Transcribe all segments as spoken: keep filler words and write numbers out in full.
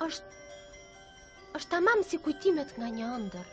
është... është tamam si kujtimet nga një ëndër.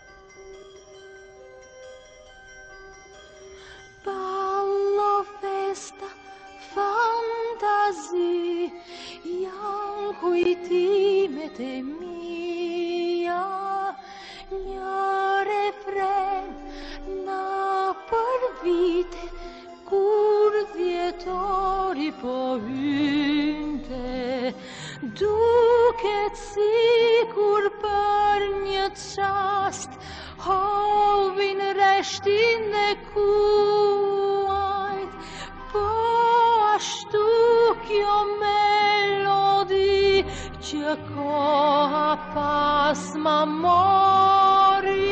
Ballo, festa, fantazi, janë kujtimet e mia. Një refren na për vite, kur dhjetori po hynte, duket sikur për një çast hovin reshtin e kuajt, po ashtu kjo melodi që koha pas ma mori.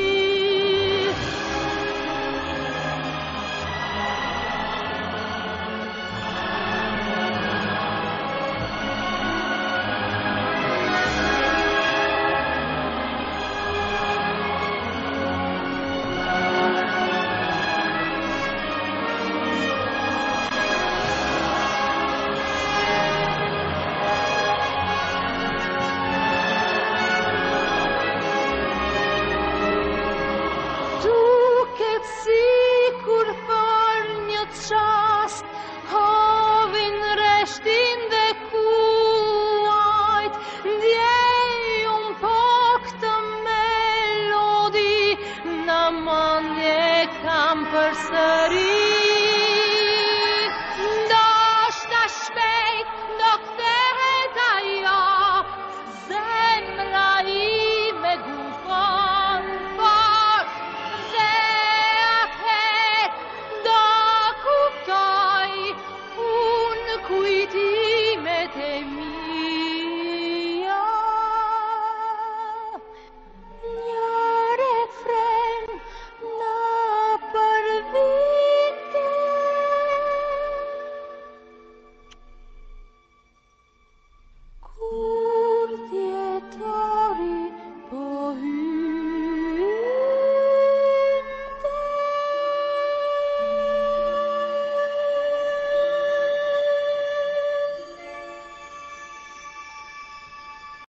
Sikur për një çast hovin reshtin dhe kuajt, ndjej un po këtë melodi, në mendje kam përsëri.